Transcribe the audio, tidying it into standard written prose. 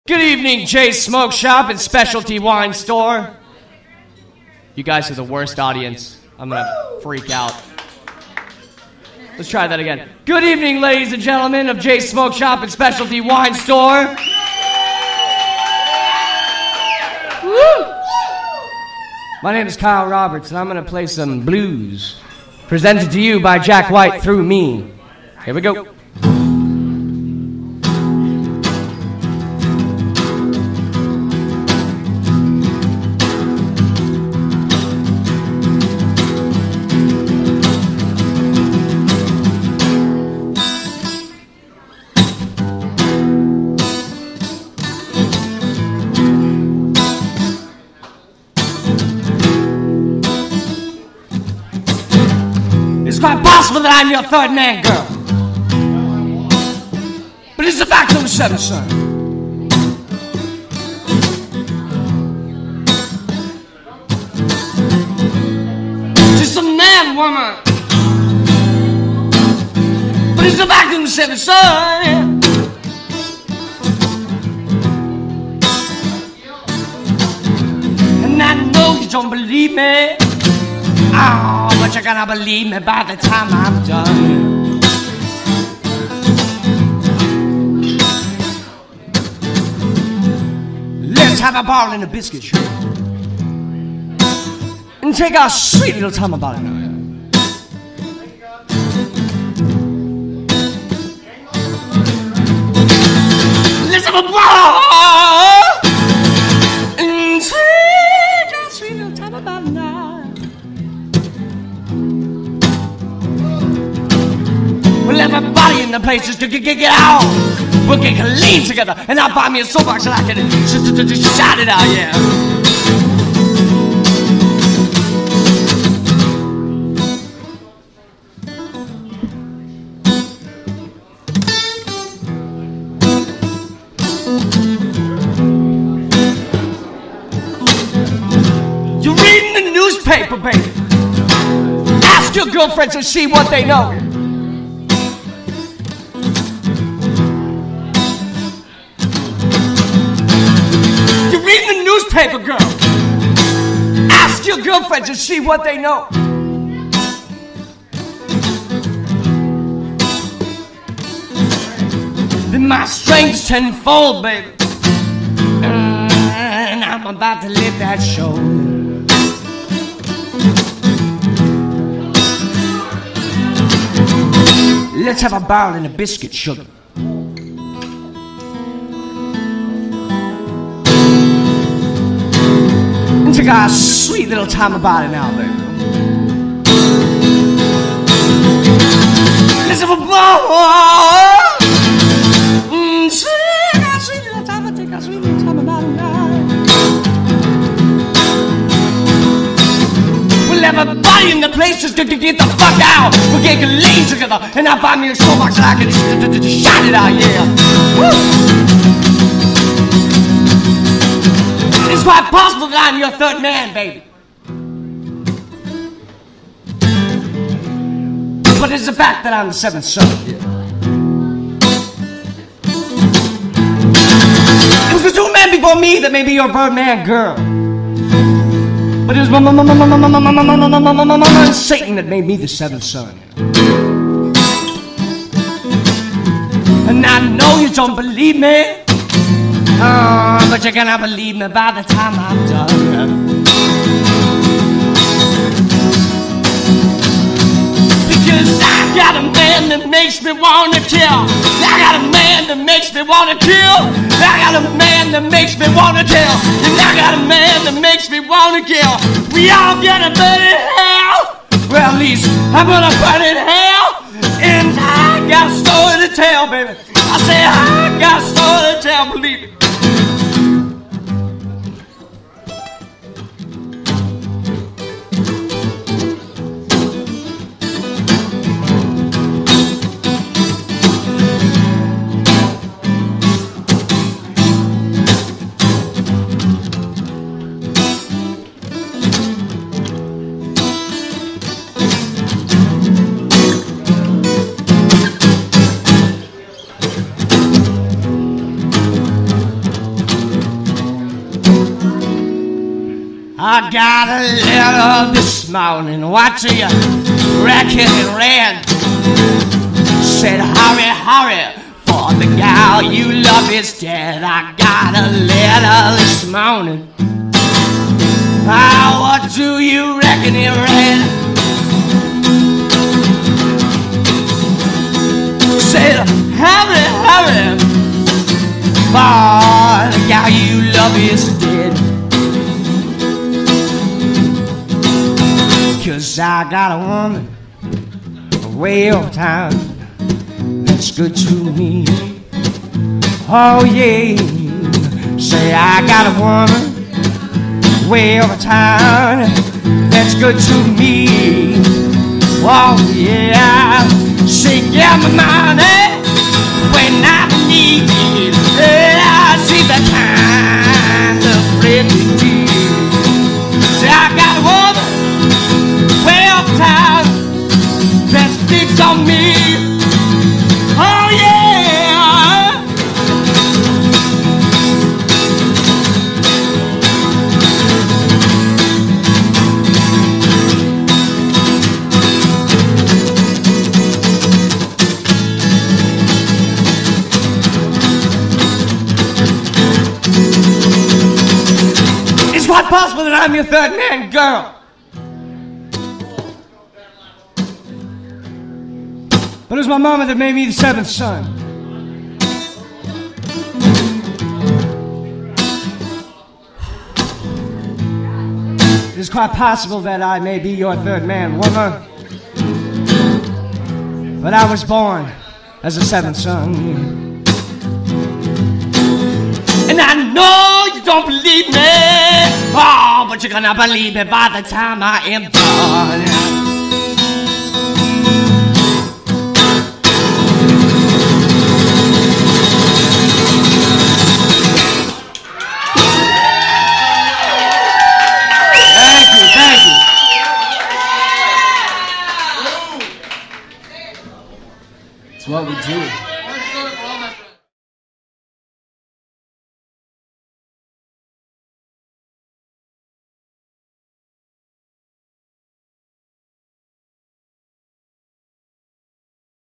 Good evening, Jay's Smoke Shop and Specialty Wine Store. You guys are the worst audience. I'm gonna freak out. Let's try that again. Good evening, ladies and gentlemen of Jay's Smoke Shop and Specialty Wine Store. Woo! My name is Kyle Roberts, and I'm gonna play some blues, presented to you by Jack White through me. Here we go. It's quite possible that I'm your third man, girl. But it's the fact of the seventh son. Just a man, woman. But it's the fact of the seventh son. And I know you don't believe me. Oh, but you're gonna believe me by the time I'm done. Let's have a ball and a biscuit show and take our sweet little time about it. Let's have a ball and take our sweet little time about it now. Well, everybody in the place just to get out. We'll get clean together, and I'll buy me a soapbox and I can just shout it out, yeah. You're reading the newspaper, baby. Ask your girlfriends and see what they know. Newspaper girl. Ask your girlfriends to see what they know. Then my strength's tenfold, baby. And I'm about to live that show. Let's have a barrel and a biscuit, sugar. Take our sweet little time about it now, baby. Let's have a ball. Take our sweet little time, take our sweet little time about it now. We'll have everybody in the place just to get the fuck out. We'll get clean together, and I'll buy me a soapbox and I can just shout it out, yeah. Woo! It's quite possible that I'm your third man, baby. But it's the fact that I'm the seventh son. It was the two men before me that made me your third man, girl. But it was Satan that made me the seventh son. And I know you don't believe me. But you're gonna believe me by the time I'm done. Because I got a man that makes me wanna kill. I got a man that makes me wanna kill. I got a man that makes me wanna kill. And I got a man that makes me wanna kill. We all gonna burn in hell. Well, at least I'm gonna burn in hell. And I got a story to tell, baby. I say I got a story to tell, believe it. I got a letter this morning. What do you reckon it read? Said, hurry, hurry, for the gal you love is dead. I got a letter this morning. Ah, what do you reckon it read? Said, hurry, hurry, for the gal you love is dead. 'Cause I got a woman way over town that's good to me. Oh yeah, say I got a woman way over town that's good to me. Oh yeah, she give me money when I need it. Yeah, she's the kind of friend to do. Say I got a woman way up town that sticks on me. Oh yeah. It's quite possible that I'm your third man girl. But it was my mama that made me the seventh son. It is quite possible that I may be your third man, woman. But I was born as a seventh son. And I know you don't believe me. Oh, but you're gonna believe me by the time I am done. It's what we do.